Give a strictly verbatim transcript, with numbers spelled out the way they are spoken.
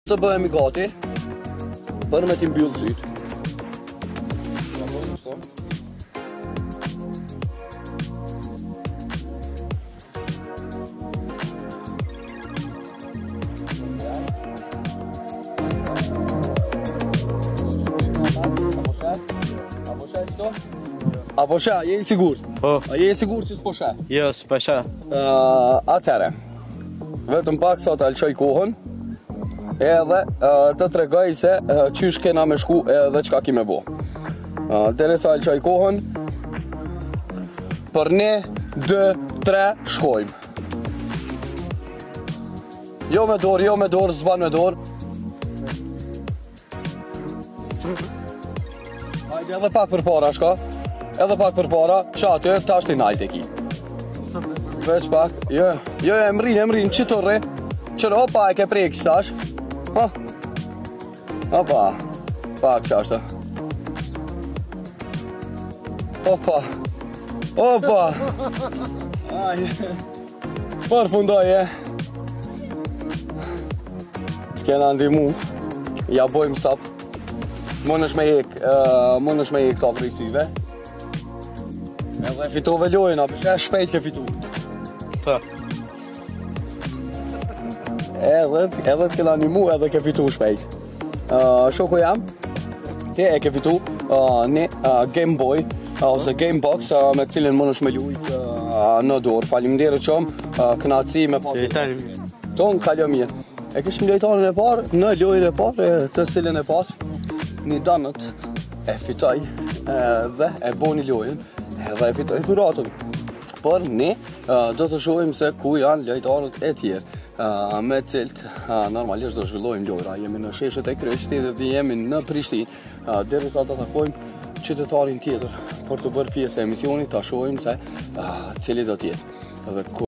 Të bëhemi gati për me t'i mbyllë sytë. Apo shë, je i sigurt? Po. A je i sigurt që s'po shë? Jo, s'po shë. Atëhere, vetëm pak sa të alqoj kohën, edhe të tregoj se qysh kena me shku edhe qka ki me bo. Dere sa alqoj kohën, për ne, dë, tre, shkojmë. Jo me dorë, jo me dorë, zban me dorë. Hajde edhe pak për para, shka? Edhe pak për para, qa aty, ta është i najt e ki. Veç pak, jo, jo, e më rinë, e më rinë, që të rre? Qërë, opa, e ke prejkë që tash? Ha? Opa, pak që ashtë. Opa, opa. Aj, përfundoj, e. T'kena ndimu, ja bojmë stop. Mën është me hek, mën është me hek ta krejsyve. Edhe fitove lojën, apë që shpejt ke fitu. Po. Edhe, edhe t'kena një mu edhe ke fitu shpejt. Shoko jam, ti e ke fitu një Game Boy, ose Game Box, me cilin mën është me lujt në dorë. Faleminderit shumë, kënaqësi me pa ton kaljo mirë. E kishim lojtarin e parë, në lojën e parë, të cilin e parë, një danët e fitoj dhe e bo një lojën dhe e fitoj dhuratën. Por ne do të shohim se ku janë lojtarët e tjerë me cilt normalisht do zhvillojmë lojra. Jemi në sheshet e Kryeqytetit dhe jemi në Prishtinë derisa të takojmë qytetarin tjetër për të bërë pjesë e emisionit, ta shohim se cili do tjetë.